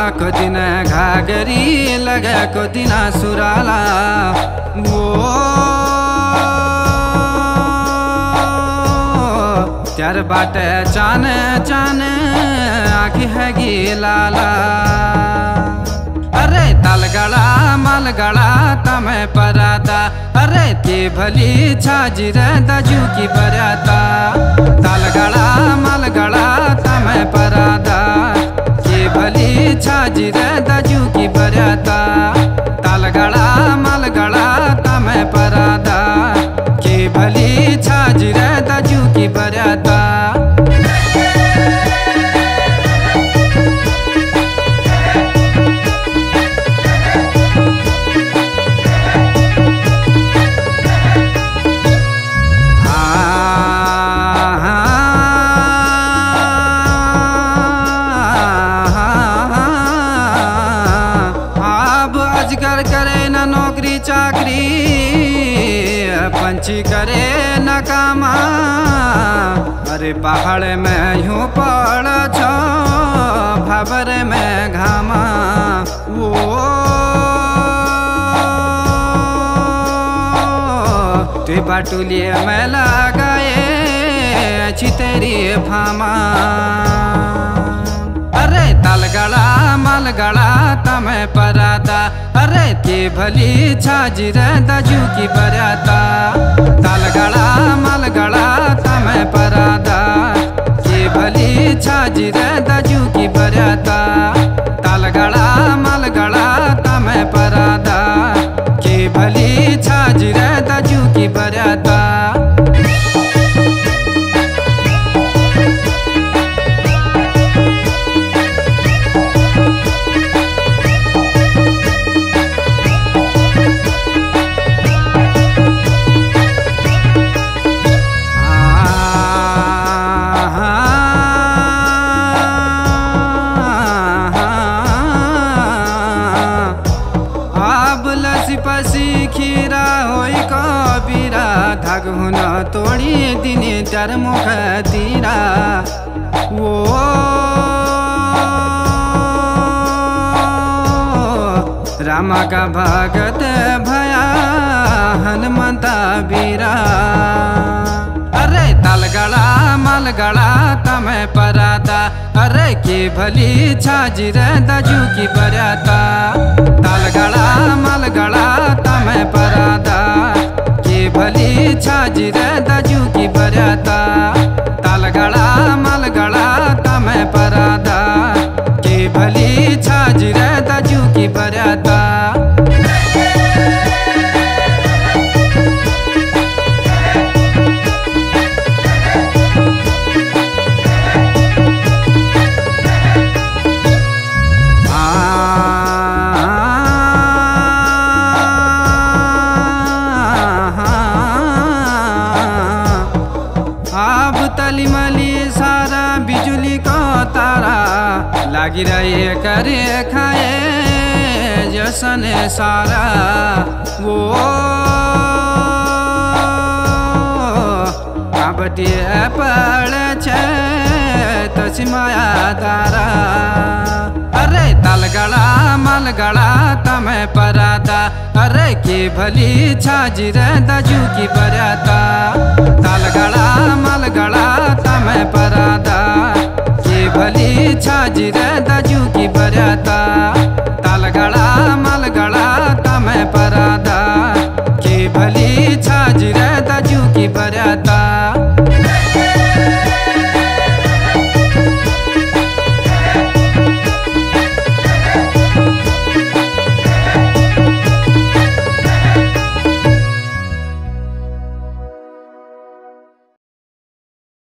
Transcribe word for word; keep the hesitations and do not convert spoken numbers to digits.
को दिन घागरी लगे को दिन सुराला वो त्यार बाटे चान चान आखी है गी लाला। अरे तालगड़ा मालगड़ा तमें पराता अरे ते भली छाजी रे दाजू की बराता। तालगड़ा मालगड़ा तमें पराता के भली छाजी रे दाजू की बराता। तालगड़ा मालगड़ा तमें पराता के भली छाजी रे दाजू की बराता। अजगर करे न नौकरी चाकरी पंछी करे न कामा। अरे पहाड़ में यूं पड़ छो भवर में घामा वो ते बाटुलिए में लगाए चितेरी फामा। अरे तालगड़ा मालगड़ा तमें पराता अरे ते भली छाजी रे दाजू की बराता। तालगड़ा मालगड़ा तमें पराता के भली छाजी रे दाजू की बराता। तालगड़ा मालगड़ा तमें पराता के भली छाजी रे दाजू की बराता। पसी खीरा होई कबीरा धाग हुना तोड़ी दिन चार मुख तीरा वो रामा का भगत भया हनुमंता बीरा। अरे तालगड़ा मालगड़ा तमें पराता अरे के भली छाजी रे दाजू की बराता। तालगड़ा मालगड़ा तमें पराता के भली छाजी रे दाजू की बराता। तालगड़ा मालगड़ा तमें पराता के भली छाजी रे दाजू की बराता। अब तली मली सारा बिजुली को तारा लागी रहे करे खाए जसन सारा वो काबटी पड़ छे तसिमाया तारा। अरे तालगड़ा मालगड़ा तमें पराता अरे के भली छाजी रे दाजू की बराता। तालगड़ा मालगड़ा तमें पराता के भली छाजी रे दाजू